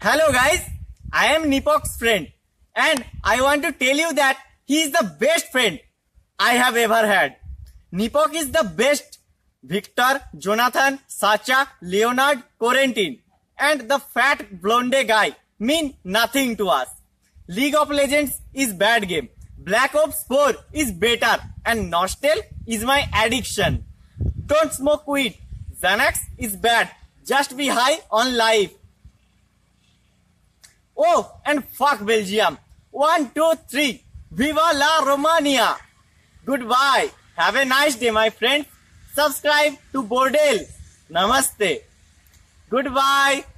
Hello guys, I am Nipok's friend and I want to tell you that he is the best friend I have ever had. Nipok is the best. Victor, Jonathan, Sacha, Leonard, Corentin and the fat blonde guy mean nothing to us. League of Legends is bad game. Black Ops 4 is better and Nostel is my addiction. Don't smoke weed. Xanax is bad. Just be high on life. Oh, and fuck Belgium. 1, 2, 3. Viva la Romania. Goodbye. Have a nice day, my friends. Subscribe to Bordel. Namaste. Goodbye.